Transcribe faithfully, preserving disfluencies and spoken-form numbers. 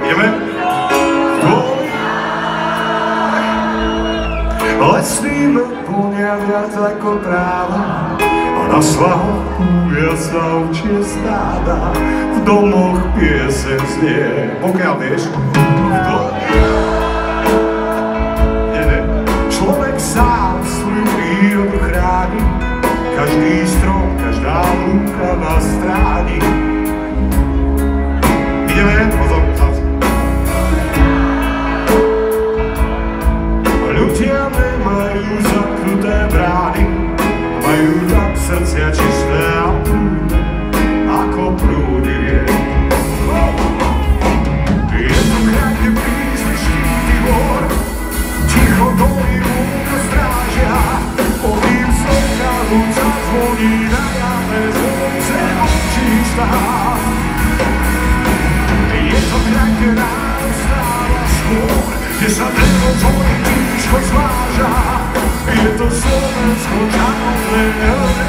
Ideme? Lesným plnia viac ako tráva a na svahoch kúria sa ovčie stáda. V domoch pieseň znie, pokiaľ vieš, v domoch. Človek sám svoju prírodu chráni, každý strom, každá lúka nás stráni. Ideme, pozor, pozor. Ľudia nemajú zakruté brány, majú tak srdcia čisté a prúde, ako prúdy riek. Je to kraj, kde prísli štíty hôr, ticho doly múka strážia, povím slnka húca zvoní na jarné zvonce očí stáv. Je to kraj, kde ráno stáva skôr, kde sa drevo tvorí tížko zváža. Je to Slovensko čarovné,